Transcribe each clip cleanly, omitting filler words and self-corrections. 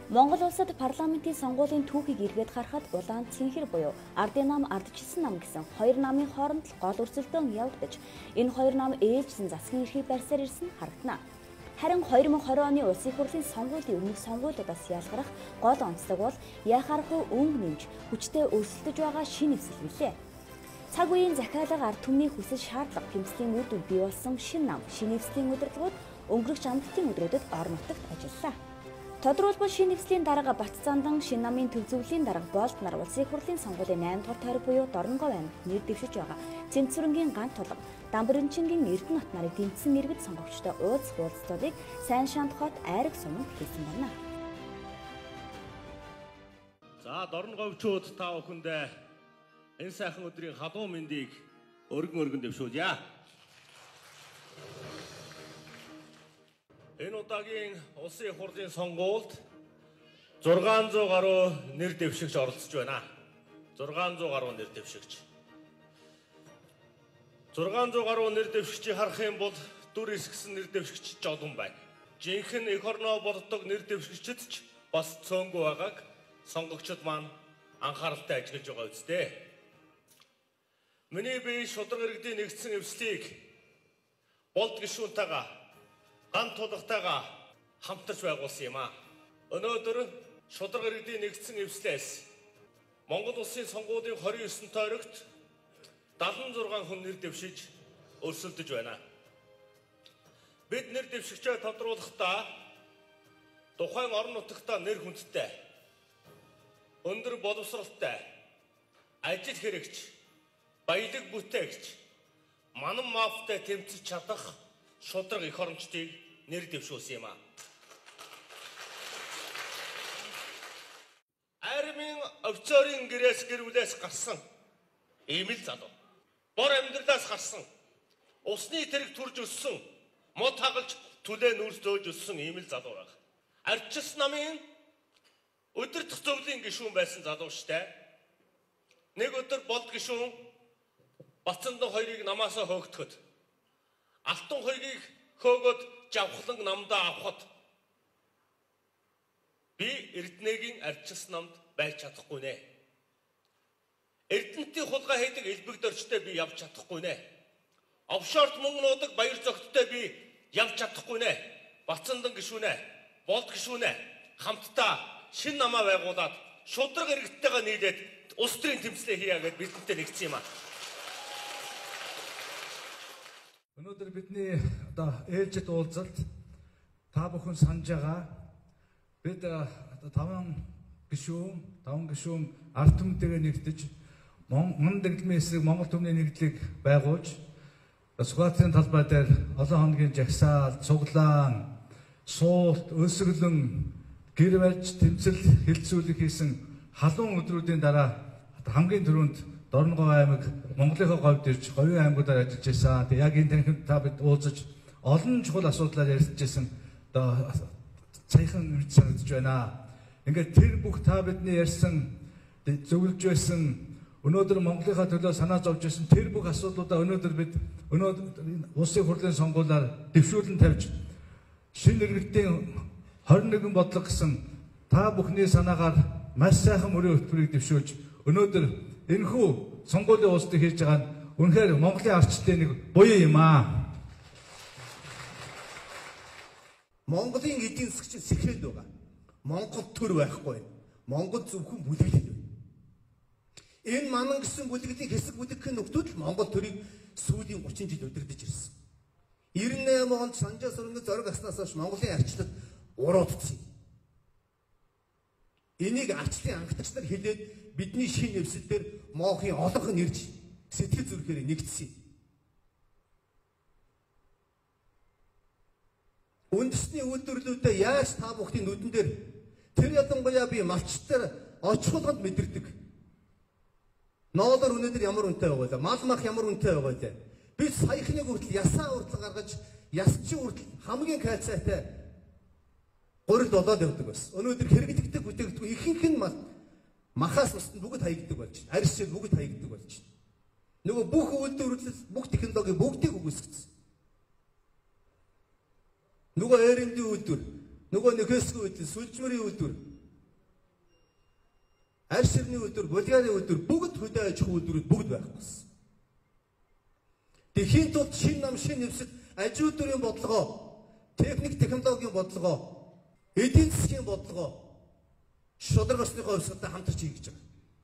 Монгол улсад парламентын сонгуулийн түүхийг эргээд харахад улаан цэнхэр буюу ардын нам, ардчилсан нам гэсэн хоёр намын хооронд л гол өрсөлдөөн явагдаж, энэ хоёр нам ээлжсэн засгийн эрхийг барьсаар ирсэн харагдана. Харин 2020 оны улсын хурлын сонгуулийн өмнөх сонгуулиудаас ялгарах гол онцлог бол яхаарахгүй өнгө нэмж хүчтэй өрсөлдөж байгаа шинэ эвсэл билээ. Цаг үеийн захиалга ард түмний хүсэл шаардлага тэмцлийн үр дүнд бий болсон шинэ нам, шинэ эвслийн удирдлагууд өнгөрөх амттын өдрүүдэд орон нутагт ажиллалаа. Тодорхойлбол шинэ эвслийн дарга Батцаандан шинэ намын төв зөвлөлийн дарга Болд нар улсын хурлын сонгуулийн 8 дугаар тойрог буюу Дорноговь аймагт нэр дэвшиж байгаа Цэмцүрэнгийн гант тулга, Дамбаринчингийн Эрдэнэт нарыг дэмжсэн иргэд сонгогчдоо уулзалтуудыг сайн шантхот айраг суманд хийсэн байна. За Дорноговьчууд та бүхэндээ энэ сайхан өдрийн халуун мэндийг өргөн дэвшүүлье. Энэ удаагийн улсын хурлын сонгуульд 600 гаруй нэр дэвшигч оролцож байна. 600 гаруй нэр дэвшигч. 600 гаруй нэр дэвшигчийг харах юм бол дүр эсгсэн нэр дэвшигч ч олон байна. Жинхэнэ эх орноо боддог нэр дэвшигчд ч бас цөөнгүй байгааг сонгогчид маань анхааралтай ажиглаж байгаа үстэй. Миний бие шудраг иргэдийн нэгдсэн эвслийг Болд гишүүнтэйгээ гант тулгатайгаа хамтарч байгуулсан юм а. Өнөөдөр шудраг иргэдийн нэгдсэн эвслээс Монгол улсын сонгуулийн 29 тойрогт 76 хүн нэр дэвшиж өрсөлдөж байна. Бид нэр дэвшигчээ тодруулахдаа тухайн орон нутагтаа нэр хүндтэй, өндөр боловсралтай, ажил хэрэгч, баялаг бүтээгч, манан маавтай тэмцэж чадах шудраг эх орончдыг нэр дэвшүүлсэн юм а. Армийн офицерын гэрээс гарсан ийм л залуу. Бор амьдралаас гарсан, усны тэрэг төрж өссөн, мод хагалж түлээ нүүрс зөөж өссөн ийм л залуу байх. Ардчилсан намын удирдах зөвлөлийн гишүүн байсан залуу штэ. Нэг өдөр Болд гишүүн Батцаандан хоёрыг намаасаа хөөгдөхөд, Алтан хоёрыг хөөгөөд жавхлан намдаа авахд би Эрдэнэгийн ардчилсан намд байж чадахгүй нэ. Эрдэнэтийн хулгай хийдэг элбэг дөрчтэй би явж чадахгүй нэ. Офшорт мөнгө нуудаг баяр зөгттэй би явж чадахгүй нэ. Батцаандан гишүүнэ, Болд гишүүнэ хамтдаа шинэ намаа байгуулад шудраг иргэдтэйгээ нийлээд улс төрийн тэмцлээ хийя гэж бидэнтэй нэгдсэн юм а. Өнөөдөр бидний ээлжид уулзалт та бүхэн санаж байгаа. Бид 5 гишүүн ард түмэнтэйгээ нэгдэж Монгол дэглэмийн эсрэг Монгол түмний нэгдлийг байгуулж Сүхбаатарын талбай дээр олон хоногийн жагсаал, цуглаан, суулт, өсөглөн, гэр барьж тэмцэл хилцүүлэг хийсэн халуун өдрүүдийн дараа хамгийн түрүүнд Дорноговь аймаг Монголынхоо говьд ирж говийн аймагуудаар ажиллаж байсан. Тэг яг энэ танхимд та бид уулзаж олон чухал асуудлаар ярилцажсэн саяхан мэд санагдаж байна. Ингээд тэр бүх та бидний ярьсан зөвлөж байсан өнөөдөр Монголынхаа төлөө санаа зовж байсан тэр бүх асуудлуудаа өнөөдөр бид улсын хурлын сонгуулиар дэвшүүлэн тавьж шинэ иргэдийн 21 бодлого гэсэн та бүхний санаагаар маш сайхан мөрийн хөтөлбөрийг дэвшүүлж өнөөдөр энэхүү сонгуулийн уулзалтыг хийж байгаа нь үнэхээр Монголын арчлалын нэг буян юм аа. Монголын эдийн засгийн сэхрэд байгаа. Монгол төр байхгүй. Монгол зөвхөн бүлэглэл байна. Энэ манан гэсэн бүлэглэлийн хэсэг бүлэгхэн нөхдүүд л Монгол төрийг сүүлийн 30 жил удирдах ирсэн. 98 онд Санжаа сүрэнгийн зориг аснаас хойш Монголын арчлал уруудсан. Энийг арчлалын ангидагч нар хэлээд бидний шинэ эвсэлээр моохын олонх нь ирж сэтгэл зүрхээр нэгдсэн. Үндэсний үйлдвэрлэлүүдээ яаж та бүхний нүдэн дээр тэр ялангуяа би малчтар очихлгонд мэдэрдэг. Ноолор өнөөдөр ямар үнэтэй байгаа вэ? Мал мах ямар үнэтэй байгаа вэ? Бид саяхныг хүртэл ясаа хүртэл гаргаж ясчин хүртэл хамгийн кайцаатай гурил болоод явдаг байсан. Өнөөдөр хэрэглэгдэх бүтээгдэхүүн ихэнх нь махаас устд бүгд хаягддаг болж байна. Арьс шиг бүгд хаягддаг болж байна. Нөгөө бүх үйлдвэрлэл, бүх технологи бүгдийг үгүйсгэсэн. Нөгөө ээрэндийн үйлдвэр, нөгөө нөхөсгөө үйлдвэр, сүлжмэрийн үйлдвэр аль ширны өдөр, булгааны өдөр, бүгд хөдөө аж ахуй өдрүүд бүгд байх болсон. Тэхийн тулд шин нам, шин нэвсэг, аж үйлдвэрийн бодлогоо, техник технологийн бодлогоо, эдийн засгийн бодлогоо шударга осныхоо хувьсгалтай хамтарч хийж байгаа.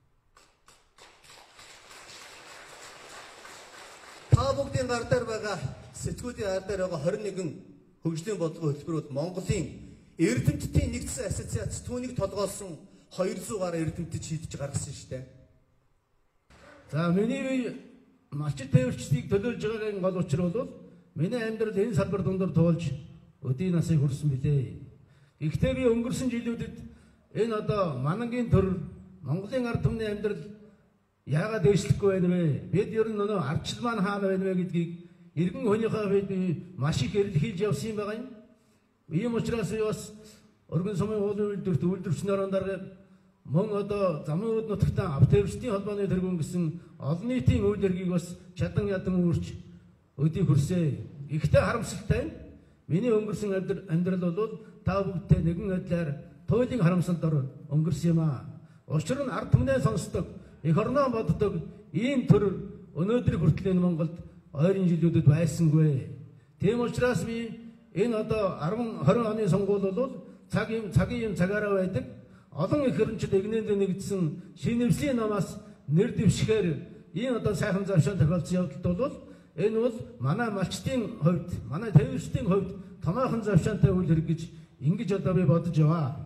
Та бүгдийн гар дээр байгаа сэтгүүлийн ар дээр байгаа 21 хөгжлийн бодлогын хөтөлбөрүүд Монголын эрдэмтдийн нэгдсэн ассоциац түүнийг толгоолсон 200 гаруй эрдэмтэд шийдэж гаргасан шүү дээ. За миний малчит тээвэрчдийг төлөөлж байгаагийн гол учир бол миний амьдрал энэ салбар дундор туулж өдийн насыг хүрсэн билээ. Гэхдээ би өнгөрсөн жилүүдэд энэ одоо манангийн төр Монголын ард түмний амьдрал яагаад дэвшлэхгүй байна вэ? Бид ер нь нөгөө ардчил маань хаана байна вэ гэдгийг иргэн хүнийхээ бид маш их эрэлхийлж явсан юм байгаа юм. Ийм учраас бас өргөн сумын уулын үйлдвэрт үйлдвэрчнээр дарга мөн одоо замын үүд нутагтаа автовчдын холбооны тэргүүн гэсэн олон нийтийн үйл хэргийг бас чадан ядан үүрч өдийг хүрсэ. Ихтэй харамсалтай нь миний өнгөрсөн амьдрал бол та бүгдтэй нэгэн адилаар туйлын харамсалд ор өнгөрсөн юм аа. Учир нь ард түмнээ сонсдог, эх орноо боддог ийм төр өнөөдөр хүртэл энэ Монголд ойрын жилүүдэд байсангүй. Тийм учраас би энэ одоо 10-20 оны сонгуул бол цагийн цагаараа байдаг. Олон их хөрөнчд игнэнд нэгдсэн шинэвслийн намаас нэр дэвшгээр энэ одоо сайхан завшаа тохиолдсон явдалд бол энэ бол манай малчтын хувьд, манай тээвэрчдийн хувьд томоохон завшаантай үйл хэрэг гэж ингэж одоо би бодож яваа.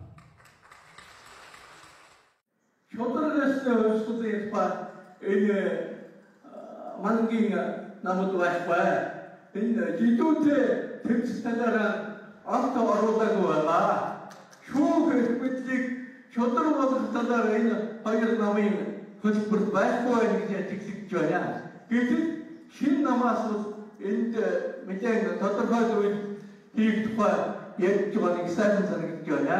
Шударгаас хувьсгалын ба энэ мангийн намууд байхгүй. Энэ жидүүтэй төвч талаараа алт оруулаагүй байна. Шүүх хэлбэлийг шудар болох талаар энэ хоёр намын хөтөлбөрт байхгүй гэж ажиглаж байна. Гэтэл шинэ намаас энд мэдээ тодорхой зүйл хийх тухай ярьж байгааг сайн санагдаж байна.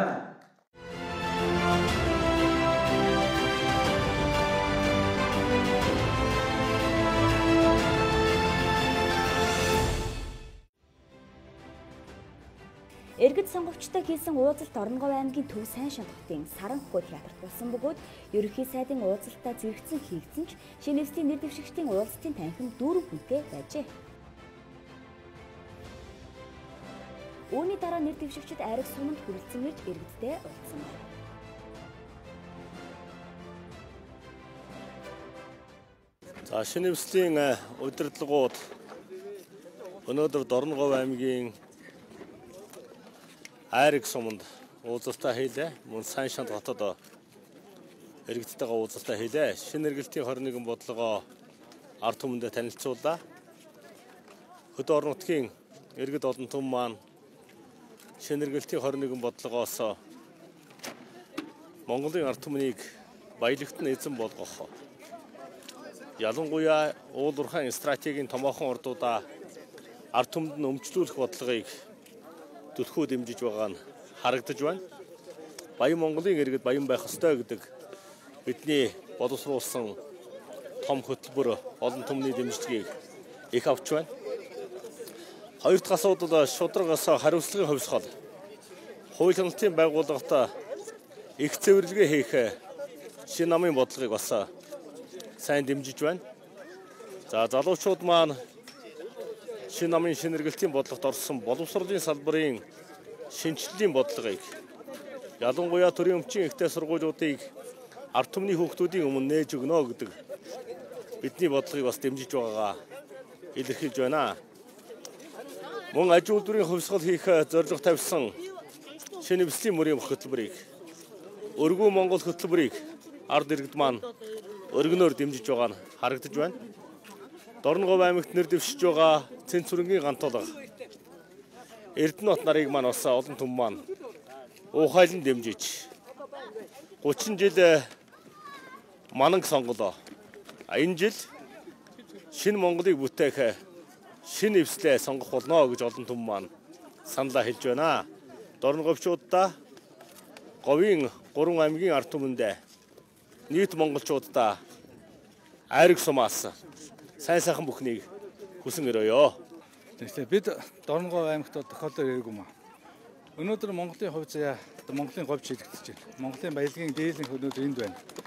Иргэд сонгогчтой хийсэн уулзалт Орногов аймгийн Төв сайн шанхтын Саранхгой театрт болсон бөгөөд ерөнхий сайдын уулзалтаа зэрэгцэн хийгдсэн ч шинэвслийн нэр дэвшигчдийн уулзалтын танхим 4 хүнтэй байжээ. Үүний дараа нэр дэвшигчид айраг суманд хүрэлцэн ирж иргэдтэй уулзсан байна. За шинэвслийн удирдлагууд өнөөдөр Орногов аймгийн айраг суманд уулзалтаа хийлээ. Мөн сайн шанд хотод иргэдтэйгээ уулзалтаа хийлээ. Шинэ эргэлтийн 21 бодлогоо ард түмэндээ танилцууллаа. Хөдөө орон нутгийн иргэд олон түмэн маань шинэ эргэлтийн 21 бодлогоос Монголын ард түмнийг баялагт нь эзэн болгох. Ялангуяа уул уурхайн стратегийн томоохон ордуудаа ард түмэнд нь өмчлүүлэх бодлогыг түлхүү дэмжиж байгаа нь харагдаж байна. Баян Монголын иргэд баян байх ёстой гэдэг бидний боловсруулсан том хөтөлбөр олон түмний дэмжлэгийг их авч байна. Хоёр дахь асуудал шударгаас хариуцлагын хувьсгал. Хууль хяналтын байгууллагата их цэвэрлэгээ хийх шинэ намын бодлогыг бас сайн дэмжиж байна. За залуучууд маань шинэ намын шинэ эргэлтийн бодлогот орсон боловсролын салбарын шинжиллийн бодлогыг ялангуяа төрийн өмчийн ихтэй сургуулиудыг ард түмний хүүхдүүдийн өмнө нээж өгнө гэдэг бидний бодлогыг бас дэмжиж байгаагаа илэрхийлж байна. Мөн аж үйлдвэрийн хувьсгал хийх зорилго тавьсан шинэвслийн мөрийн хөтөлбөрийг өргөө Монгол хөтөлбөрийг ард иргэд маань өргөнөөр дэмжиж байгаа нь харагдаж байна. Орногов аймагт нэр дэвшиж байгаа Цэнцүрэнгийн гантолга Эрдэнэт нарыг маань бас олон түмэн маань уухайлан дэмжиж 30 жил мананг сонголоо. Энэ жил шинэ Монголыг бүтээх шинэ эвслээ сонгох болно гэж олон түмэн маань саналаа хэлж байна. Орноговчуудаа говийн 3 аймгийн ард түмэндээ нийт монголчуудаа айраг сумаас сайн бүхнийг хүсэн өрөөё. Тэгэхээр бид Орногов аймагт тохиолдол ирээгүй маа. Өнөөдөр Монголын хувь заяа Монголын говьч хийгдэж байна. Монголын баялагын дээдлэнх өнөөдөр энд байна.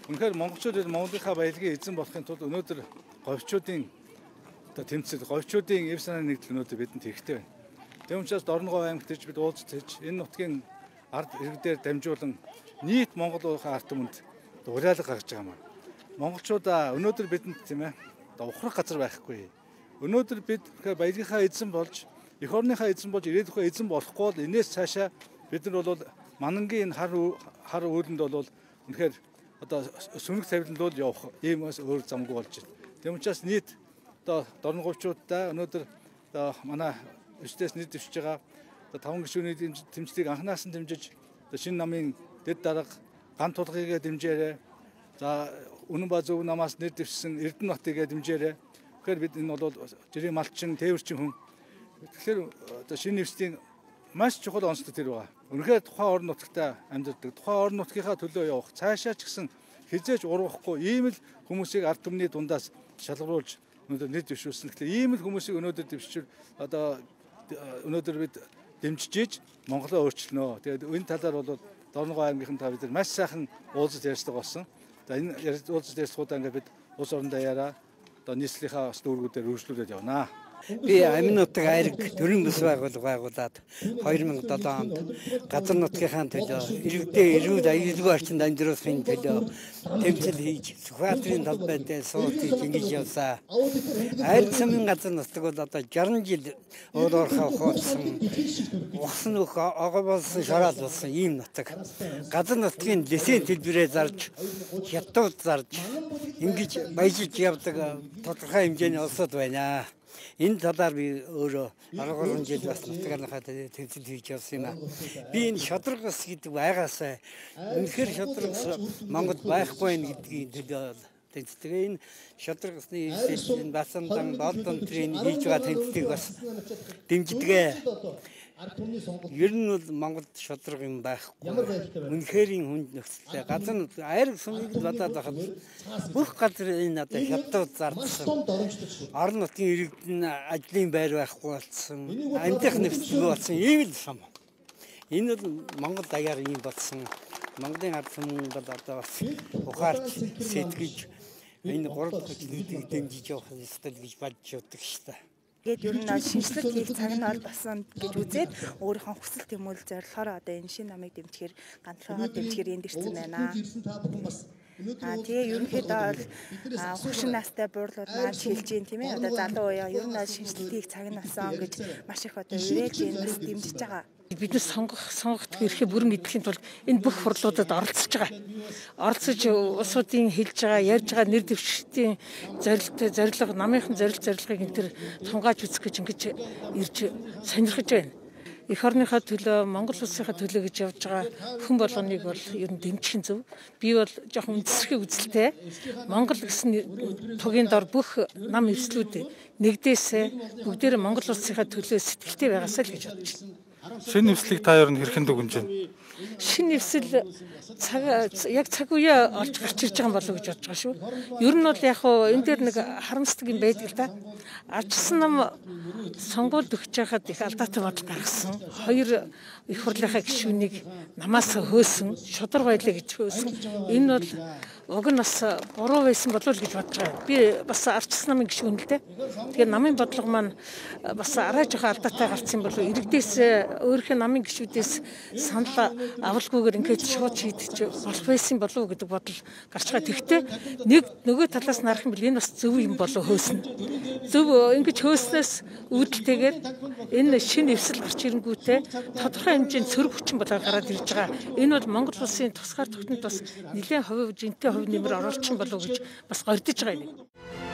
Үнэхээр монголчууд Монголынхаа баялагын эзэн болохын тулд өнөөдөр говьчуудын тэмцэл, говьчуудын эв санааны нэгдэл өнөөдөр бидэнд хэрэгтэй байна. Тэм учраас Дорногов аймагт ирж бид уулзаж энэ нутгийн ард иргэдээр дамжуулан нийт Монгол улсын ард түмэнд уриалга гаргаж байгаа юм. Монголчуудаа өнөөдөр бидэнд тийм ээ ухрах газар байхгүй. Өнөөдөр бид баялагынхаа эзэн болж, эх орныхаа эзэн болж, ирээдүйн эзэн болохгүй бол энэс цаашаа бид нар бол манангийн хар үүрэнд бол үнэхээр одоо сүнэг тавиланлуул явах ийм өөр замгүй болж байна. Тэм учраас нийт одоо дорноговчуудаа өнөөдөр одоо манай өчтөөс нийт дэвшиж байгаа 5 гишүүний тэмцлийг анханаас нь дэмжиж шинэ намын дэд дарга ган тулгыг дэмжээрэй. За Үнэн ба зөв намаас нэр дэвшсэн Эрдэнэтбатыг дэмжээрэй. Тэгэхээр бид энэ бол жирийн малчин, тээвэрчин хүн. Тэгэхээр одоо шинэ нэвслийн маш чухал онцлог тэр байгаа. Үнэхээр тухайн орон нутагтаа амьдардаг, тухайн орон нутгийнхаа төлөө явах, цаашаа ч гэсэн хизээж урвахгүй ийм л хүмүүсийг ард түмний дундаас шалгаруулж өнөөдөр нэр дэвшүүлсэн. Тэгэхээр ийм л хүмүүсийг өнөөдөр дэвшүүл одоо өнөөдөр бид дэмжиж Монголоо өөрчлөнө. Тэгээд энэ талаар бол Дорногов аймгийн та бид маш сайхан уулзалт ярьцлага болсон. За энэ уулзалт ярьцлагуудаа ингээд бид улс орон даяараа одоо нийслэлийнхаа дүүргүүдээр үргэлжлүүлээд явнаа. Би амин нутаг айраг төрийн бүс байгуулад 2007 онд газар нутгийнхаа төлөө иргэдээ эрүүл аюулгүй орчинд амьдруулахын төлөө тэмцэл хийж Сүхбаатарын талбайд суутыг ингэж явсаа. Айраг сумын газар нутаг бол одоо 60 жил өөрөөрхөө хооцсон ухсан нөх ага болсон шараад болсон ийм нутаг. Газар нутгийн лесийн төлбөрөө зарж хятад зарж ингэж баяжиж явдаг тодорхой хэмжээний улсууд байна. Энэ талаар би өөрөө 13 жил бас нутгийнхаа тэмцэл хийж явсан юм аа. Би энэ шодрогс гэдэг байгаасаа үнэхээр шодрогс Монгол байхгүй гэдгийг төлөө тэмцдэг. Энэ шодрогсны энэ Басандан Болдон трийн хийж байгаа тэмцлийг бас дэмждэг. Ер нь бол Монголд шодрог юм байхгүй. Үнэхэрийн хүнд нөхцөлтэй газар айраг сумыг бодоод байхад бүх газар энэ одоо хятад зардсан. Орон нутгийн иргэдэн ажлын байр байхгүй болсон. Амьдах нөхцөлгүй болсон. Ийм л сум. Энэ бол Монгол даяар ийм болсон. Монголын ард түмэн бол одоо бас ухаарч сэтгэж энэ 3 хүчлүүдийг дэмжиж явах ёстой гэж бодож явдаг шүү дээ. Тэгээд ер нь шинжлэх хийх цаг нь бол басан гэж үзээд өөрийнхөө хүсэл тэмүүлэл зорилгоор одоо энэ шинэ намыг дэмжихээр ганцхан дэмжихээр энд ирсэн байна. Тэгээ ерөнхийдөө бол хөгшин настай буурлууд маань хэлж гин тийм ээ одоо залуу үеийн ер нь шинжлэх хийх цаг нь болсон гэж маш их одоо үрээж энэ бас дэмжиж байгаа. Бид сонгогдох эрхээ бүрэн эдэхийн тулд энэ бүх хурлуудад оролцож байгаа. Оролцож улсуудын хэлж байгаа, ярьж байгаа нэр дэвшигчдийн зорилго, намынхан зорилгыг энэ төр тунгааж үзэх гэж ингэж ирж сонирхож байна. Эх орныхаа төлөө, Монгол улсынхаа төлөө гэж явж байгаа хүн болгоныг бол ер нь дэмжих зөв. Би бол жоохон үндэслэхийг үзэлтэй. Монгол гэсэн тугийн дор бүх нам эвслүүд нэгдээсээ бүгдээр Монгол улсынхаа төлөө сэтгэлтэй байгаасаа л гэж бодож байна. Шинэ нэвслийг та ер нь хэрхэн дүгнэж байна? Шинэ нэвсэл яг цаг үеэ олж гарч ирж байгаа болов уу гэж бодож байгаа шүү. Ер нь бол яг хоо энэ дээр нэг харамсдаг юм байдаг л да. Ардчилсан нам сонгуульд өгч байхад их алдаатай бодол гаргасан. 2 их хурлынхаа гишүүнийг намаас хөөсөн, шудар байлаа гэж хөөсөн. Энэ бол уг нь бас буруу байсан болов уу гэж бодож байгаа. Би бас ардчилсан намын гишүүн л дээ. Тэгэхээр намын бодлого маань бас арай жоохон алдаатай гарсан болов уу. Иргэдээс өөрийнхөө намын гишүүдээс санал авалгүйгээр ингээд шууд шийдэж болох байсан болов уу гэдэг бодол гарч байгаа. Тэгвэл нэг нөгөө талаас нь харах юм бол энэ бас зөв юм болов хөөснө. Зөв ингэж хөөснөөс үүдэлтэйгээр энэ шинэ эвсэл гарч ирэнгүүтээ тодорхой хэмжээнд сөрөг хүчин болоод гараад ирж байгаа. Энэ бол Монгол улсын тусгаар тогтнод бас нэлээд хувь жинтэй хувь нэмэр оруулсан болов уу гэж бас гордож байгаа юм.